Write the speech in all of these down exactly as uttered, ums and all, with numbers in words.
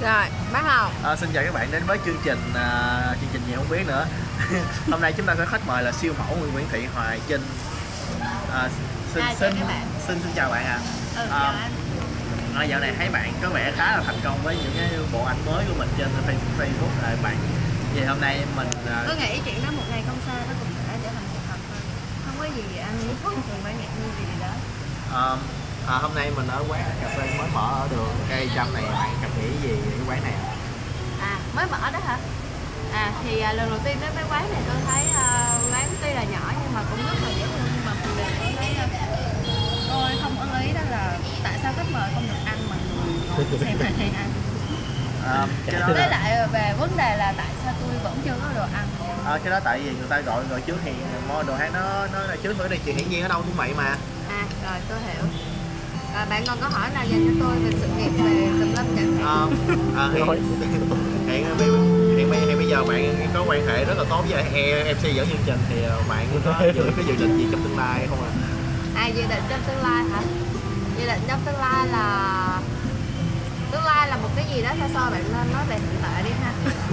Rồi, bắt đầu. À, xin chào các bạn đến với chương trình uh, chương trình gì không biết nữa. Hôm nay chúng ta có khách mời là siêu mẫu Nguyễn Thị Hoài Trinh. À, xin, à, xin, các bạn. xin xin chào bạn ạ. Ừ, À. chào À, anh. à, dạo này thấy bạn có vẻ khá là thành công với những cái bộ ảnh mới của mình trên Facebook. Facebook là bạn. Vậy hôm nay mình uh... Tôi nghĩ chuyện đó một ngày không xa nó cũng sẽ trở thành sự thật thôi. Không có gì anh thường phải ngạc nhiên gì đó. À, à, hôm nay mình ở quán cà phê mới mở ở đường Cây Trâm này, bạn cảm nghĩ gì về cái quán này? À, mới mở đó hả? À, thì à, lần đầu tiên đến cái quán này tôi thấy uh, quán tuy là nhỏ nhưng mà cũng rất là dễ thương. Nhưng mà một điều tôi thấy uh, tôi không ưng ý đó là tại sao khách mời không được ăn mà người ngồi xem màn hay ăn. À, cái đó Với là... lại về vấn đề là tại sao tôi vẫn chưa có đồ ăn. À, cái đó tại vì người ta gọi gọi trước thì mua đồ ăn nó nó là trước nữa đi, chuyện hiển nhiên ở đâu cũng vậy mà. À, rồi tôi hiểu. À, bạn còn có hỏi nào dành cho tôi về sự nghiệp về tùm lum chẳng hạn? À, à, hiện, hiện, hiện, hiện, hiện bây giờ bạn có quan hệ rất là tốt với em xê dẫn chương trình thì bạn có dự có dự định gì trong tương lai không ạ? À? À, dự định trong tương lai hả? Dự định trong tương lai là tương lai là một cái gì đó xa xôi, bạn nên nói về hiện tại đi ha.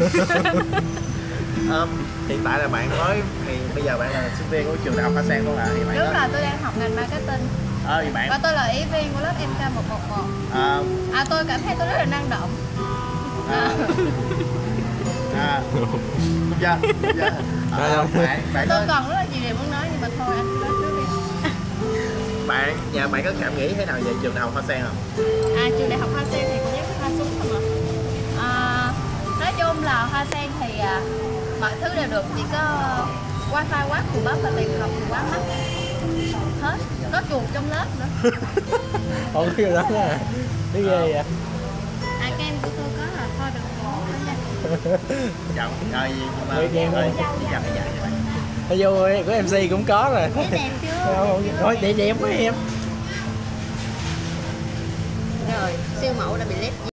um, hiện tại là bạn mới thì bây giờ bạn là sinh viên của trường đại học Hoa Sen không ạ? À? Đúng đó. Là tôi đang học ngành marketing. Ờ, thì bạn... Và tôi là ủy viên của lớp em ca một một một. À... à tôi cảm thấy tôi rất là năng động. À, à, đúng chưa? Đúng chưa? À, bạn, bạn tôi nói... còn rất là nhiều điều muốn nói nhưng mà thôi anh cứ nói trước đi. Bạn, nhà bạn có cảm nghĩ thế nào về trường đại học Hoa Sen không? À, trường đại học Hoa Sen thì cũng giống hoa súng không ạ? À, nói chung là Hoa Sen thì à, mọi thứ đều được, chỉ có wifi quá cù bắp và tiền học thì quá mắc hết, có chuột trong lớp nữa. Ủa cái đó là cái ghê vậy? À, kem của tôi có là thôi đừng có nữa nha. Chào, rồi nhưng mà ơi chào cái dạng này. Thấy vô của em xê cũng có rồi. Thấy đẹp chưa? Thôi đẹp đẹp quá em. Rồi, siêu mẫu đã bị lép